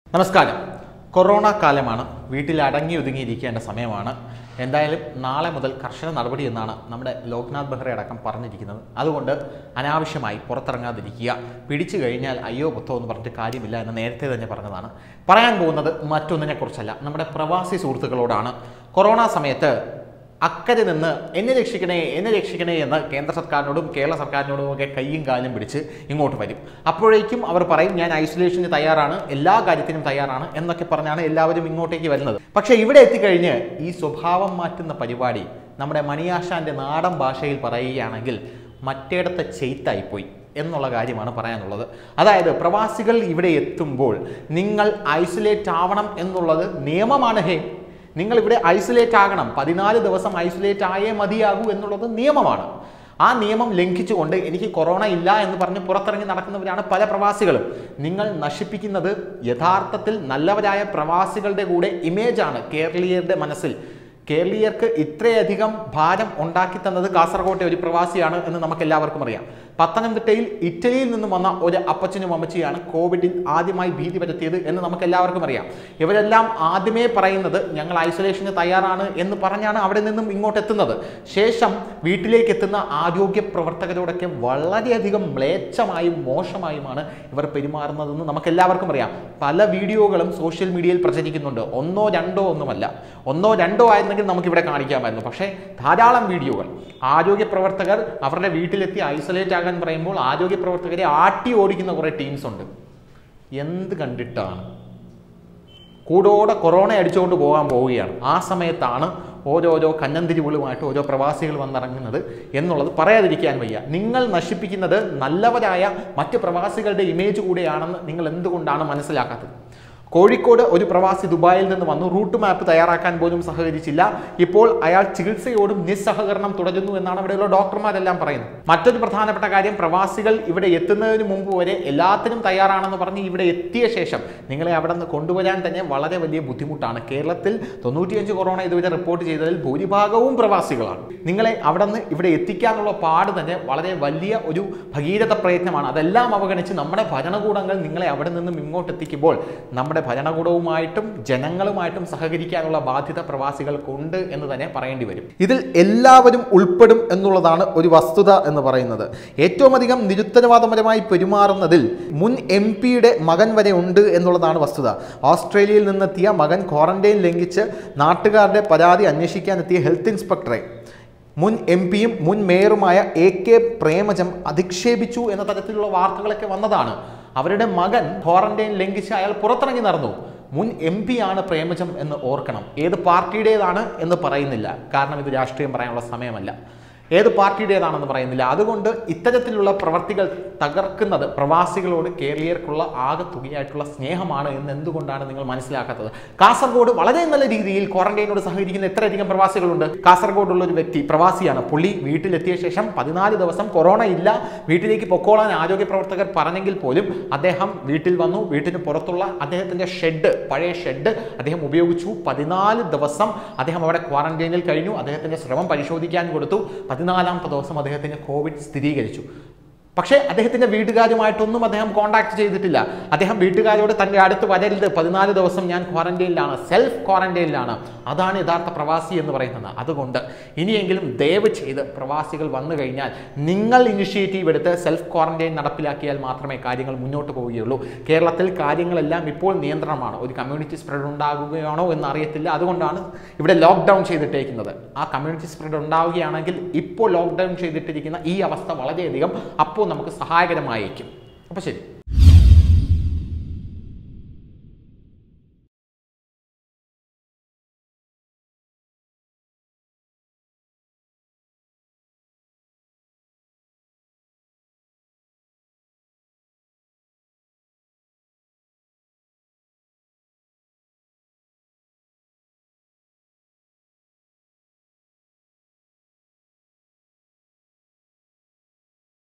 നമസ്കാരം. കൊറോണ കാലമാണ്. വീട്ടിൽ അടങ്ങി ഒതുങ്ങിയിരിക്കേണ്ട സമയമാണ്. എന്തായാലും നാളെ മുതൽ കർശന നടപടി എന്നാണ് നമ്മുടെ ലോക്നാഥ് ബെഹ്റ അടക്കം പറഞ്ഞിരിക്കുന്നത്. അതുകൊണ്ട് അനാവശ്യമായി പുറത്തിറങ്ങാതിരിക്കുക. പിടിച്ചു കഴിഞ്ഞാൽ അയ്യോ പുത്തോ എന്ന് പറഞ്ഞിട്ട് കാര്യമില്ല എന്ന് നേരത്തെ തന്നെ പറഞ്ഞതാണ്. പറയാൻ പോകുന്നത് മറ്റൊന്നിനെ കുറിച്ചല്ല, നമ്മുടെ പ്രവാസി സുഹൃത്തുക്കളോടാണ്. കൊറോണ സമയത്ത് അക്കരെ നിന്ന് എന്നെ രക്ഷിക്കണേ എന്ന് കേന്ദ്ര സർക്കാരിനോടും കേരള സർക്കാരിനോടും ഒക്കെ കയ്യും കാലും പിടിച്ച് ഇങ്ങോട്ട് വരും. അപ്പോഴേക്കും അവർ പറയും ഞാൻ ഐസൊലേഷന് തയ്യാറാണ്, എല്ലാ കാര്യത്തിനും തയ്യാറാണ് എന്നൊക്കെ പറഞ്ഞാണ് എല്ലാവരും ഇങ്ങോട്ടേക്ക് വരുന്നത്. പക്ഷേ ഇവിടെ എത്തിക്കഴിഞ്ഞ് ഈ സ്വഭാവം മാറ്റുന്ന പരിപാടി നമ്മുടെ മണിയാശാന്റെ നാടൻ ഭാഷയിൽ പറയുകയാണെങ്കിൽ മറ്റേടത്തെ ചെയ്ത്തായിപ്പോയി എന്നുള്ള കാര്യമാണ് പറയാനുള്ളത്. അതായത് പ്രവാസികൾ ഇവിടെ എത്തുമ്പോൾ നിങ്ങൾ ഐസൊലേറ്റ് ആവണം എന്നുള്ളത് നിയമമാണ്. നിങ്ങൾ ഇവിടെ ഐസൊലേറ്റ് ആകണം, 14 ദിവസം ഐസൊലേറ്റ് ആയേ മതിയാകൂ എന്നുള്ളത് നിയമമാണ്. ആ നിയമം ലംഘിച്ചുകൊണ്ട് എനിക്ക് കൊറോണ ഇല്ല എന്ന് പറഞ്ഞ് പുറത്തിറങ്ങി നടക്കുന്നവരാണ് പല പ്രവാസികളും. നിങ്ങൾ നശിപ്പിക്കുന്നത് യഥാർത്ഥത്തിൽ നല്ലവരായ പ്രവാസികളുടെ കൂടെ ഇമേജാണ് കേരളീയരുടെ മനസ്സിൽ. കേരളീയർക്ക് ഇത്രയധികം ഭാരം ഉണ്ടാക്കി തന്നത് കാസർഗോട്ടെ ഒരു പ്രവാസിയാണ് എന്ന് നമുക്ക് എല്ലാവർക്കും അറിയാം. പത്തനംതിട്ടയിൽ ഇറ്റലിയിൽ നിന്നും വന്ന ഒരു അപ്പച്ചനും അമ്മച്ചിയാണ് കോവിഡിൽ ആദ്യമായി ഭീതി പരത്തിയത് എന്ന് നമുക്ക് എല്ലാവർക്കും അറിയാം. ഇവരെല്ലാം ആദ്യമേ പറയുന്നത് ഞങ്ങൾ ഐസൊലേഷന് തയ്യാറാണ് എന്ന് പറഞ്ഞാണ് അവിടെ നിന്നും ഇങ്ങോട്ട് എത്തുന്നത്. ശേഷം വീട്ടിലേക്ക് എത്തുന്ന ആരോഗ്യ പ്രവർത്തകരോടൊക്കെ വളരെയധികം മ്ലേച്ഛമായും മോശമായുമാണ് ഇവർ പെരുമാറുന്നതെന്ന് നമുക്ക് എല്ലാവർക്കും അറിയാം. പല വീഡിയോകളും സോഷ്യൽ മീഡിയയിൽ പ്രചരിക്കുന്നുണ്ട്. ഒന്നോ രണ്ടോ ആയിരുന്നെങ്കിൽ നമുക്കിവിടെ കാണിക്കാമായിരുന്നു. പക്ഷേ ധാരാളം വീഡിയോകൾ ആരോഗ്യ പ്രവർത്തകർ അവരുടെ വീട്ടിലെത്തി ഐസൊലേറ്റ് ആകാൻ പറയുമ്പോൾ ആരോഗ്യ പ്രവർത്തകരെ ആട്ടി ഓടിക്കുന്ന കുറേ ടീംസ് ഉണ്ട്. എന്ത് കണ്ടിട്ടാണ്? കൂടോടെ കൊറോണ അടിച്ചുകൊണ്ട് പോകാൻ പോവുകയാണ്. ആ സമയത്താണ് ഓരോരോ കന്നന്തിരിവുകളുമായിട്ട് ഓരോ പ്രവാസികൾ വന്നിറങ്ങുന്നത് എന്നുള്ളത് പറയാതിരിക്കാൻ വയ്യ. നിങ്ങൾ നശിപ്പിക്കുന്നത് നല്ലവരായ മറ്റ് പ്രവാസികളുടെ ഇമേജ് കൂടെയാണെന്ന് നിങ്ങൾ എന്തുകൊണ്ടാണ് മനസ്സിലാക്കാത്തത്? കോഴിക്കോട് ഒരു പ്രവാസി ദുബായിൽ നിന്ന് വന്നു. റൂട്ട് മാപ്പ് തയ്യാറാക്കാൻ പോലും സഹകരിച്ചില്ല. ഇപ്പോൾ അയാൾ ചികിത്സയോടും നിസ്സഹകരണം തുടരുന്നു എന്നാണ് ഇവിടെയുള്ള ഡോക്ടർമാരെല്ലാം പറയുന്നത്. മറ്റൊരു പ്രധാനപ്പെട്ട കാര്യം, പ്രവാസികൾ ഇവിടെ എത്തുന്നതിന് മുമ്പ് വരെ എല്ലാത്തിനും തയ്യാറാണെന്ന് പറഞ്ഞ് ഇവിടെ എത്തിയ ശേഷം നിങ്ങളെ അവിടെ നിന്ന് കൊണ്ടുവരാൻ തന്നെ വളരെ വലിയ ബുദ്ധിമുട്ടാണ്. കേരളത്തിൽ 95 കൊറോണ ഇതുവരെ റിപ്പോർട്ട് ചെയ്തതിൽ ഭൂരിഭാഗവും പ്രവാസികളാണ്. നിങ്ങളെ അവിടെ നിന്ന് ഇവിടെ എത്തിക്കാനുള്ള പാട് തന്നെ വളരെ വലിയ ഒരു ഭഗീരഥ പ്രയത്നമാണ്. അതെല്ലാം അവഗണിച്ച് നമ്മുടെ ഭരണകൂടങ്ങൾ നിങ്ങളെ അവിടെ നിന്നും ഇങ്ങോട്ട് എത്തിക്കുമ്പോൾ നമ്മുടെ ഭരണകൂടവുമായിട്ടും ജനങ്ങളുമായിട്ടും സഹകരിക്കാനുള്ള ബാധ്യത പ്രവാസികൾക്കുണ്ട് എന്ന് തന്നെ പറയേണ്ടി വരും. ഇതിൽ എല്ലാവരും ഉൾപ്പെടും എന്നുള്ളതാണ് ഒരു വസ്തുത എന്ന് പറയുന്നത്. ഏറ്റവും അധികം നിരുത്തരവാദപരമായി പെരുമാറുന്നതിൽ മുൻ MP-യുടെ മകൻ വരെ ഉണ്ട് എന്നുള്ളതാണ് വസ്തുത. ഓസ്ട്രേലിയയിൽ നിന്നെത്തിയ മകൻ ക്വാറന്റൈൻ ലംഘിച്ച് നാട്ടുകാരുടെ പരാതി അന്വേഷിക്കാനെത്തിയ ഹെൽത്ത് ഇൻസ്പെക്ടറെ മുൻ MP-യും മുൻ മേയറുമായ AK പ്രേമജം അധിക്ഷേപിച്ചു എന്ന തരത്തിലുള്ള വാർത്തകളൊക്കെ വന്നതാണ്. അവരുടെ മകൻ ക്വാറന്റൈൻ ലംഘിച്ച് അയാൾ പുറത്തിറങ്ങി നടന്നു. മുൻ MP ആണ് പ്രേമജം എന്ന് ഓർക്കണം. ഏത് പാർട്ടിയുടേതാണ് എന്ന് പറയുന്നില്ല, കാരണം ഇത് രാഷ്ട്രീയം പറയാനുള്ള സമയമല്ല. ഏത് പാർട്ടിയുടേതാണെന്ന് പറയുന്നില്ല. അതുകൊണ്ട് ഇത്തരത്തിലുള്ള പ്രവർത്തികൾ തകർക്കുന്നത് പ്രവാസികളോട് കേരളീയർക്കുള്ള ആകെ തുകയായിട്ടുള്ള സ്നേഹമാണ് എന്ന് എന്തുകൊണ്ടാണ് നിങ്ങൾ മനസ്സിലാക്കാത്തത്? കാസർഗോഡ് വളരെ നല്ല രീതിയിൽ ക്വാറന്റൈനോട് സഹകരിക്കുന്ന എത്രയധികം പ്രവാസികളുണ്ട്. കാസർഗോഡുള്ള ഒരു വ്യക്തി പ്രവാസിയാണ്. പുള്ളി വീട്ടിലെത്തിയ ശേഷം 14 ദിവസം കൊറോണ ഇല്ല, വീട്ടിലേക്ക് പൊക്കോളാൻ ആരോഗ്യ പ്രവർത്തകർ പറഞ്ഞെങ്കിൽ പോലും അദ്ദേഹം വീട്ടിൽ വന്നു. വീട്ടിന് പുറത്തുള്ള അദ്ദേഹത്തിൻ്റെ പഴയ ഷെഡ് അദ്ദേഹം ഉപയോഗിച്ചു. 14 ദിവസം അദ്ദേഹം അവിടെ ക്വാറന്റൈനിൽ കഴിഞ്ഞു. അദ്ദേഹത്തിൻ്റെ സ്രവം പരിശോധിക്കാൻ കൊടുത്തു. 14ാമത്തെ ദിവസം അദ്ദേഹത്തിന് കോവിഡ് സ്ഥിരീകരിച്ചു. പക്ഷേ അദ്ദേഹത്തിൻ്റെ വീട്ടുകാരുമായിട്ടൊന്നും അദ്ദേഹം കോൺടാക്ട് ചെയ്തിട്ടില്ല. അദ്ദേഹം വീട്ടുകാരോട് തൻ്റെ അടുത്ത് വരരുത്, 14 ദിവസം ഞാൻ ക്വാറന്റൈനിലാണ്, സെൽഫ് ക്വാറന്റൈനിലാണ്. അതാണ് യഥാർത്ഥ പ്രവാസി എന്ന് പറയുന്നത്. അതുകൊണ്ട് ഇനിയെങ്കിലും ദയവ് ചെയ്ത് പ്രവാസികൾ വന്നു കഴിഞ്ഞാൽ നിങ്ങൾ ഇനിഷ്യേറ്റീവ് എടുത്ത് സെൽഫ് ക്വാറന്റൈൻ നടപ്പിലാക്കിയാൽ മാത്രമേ കാര്യങ്ങൾ മുന്നോട്ട് പോവുകയുള്ളൂ. കേരളത്തിൽ കാര്യങ്ങളെല്ലാം ഇപ്പോൾ നിയന്ത്രണമാണ്. ഒരു കമ്മ്യൂണിറ്റി സ്പ്രെഡ് ഉണ്ടാകുകയാണോ എന്ന് അറിയത്തില്ല. അതുകൊണ്ടാണ് ഇവിടെ ലോക്ക്ഡൗൺ ചെയ്തിട്ടേക്കുന്നത്. ആ കമ്മ്യൂണിറ്റി സ്പ്രെഡ് ഉണ്ടാവുകയാണെങ്കിൽ ഇപ്പോൾ ലോക്ക്ഡൗൺ ചെയ്തിട്ടിരിക്കുന്ന ഈ അവസ്ഥ വളരെയധികം അപ്പോൾ നമുക്ക് സഹായകരമായേക്കും. അപ്പോൾ ശരി.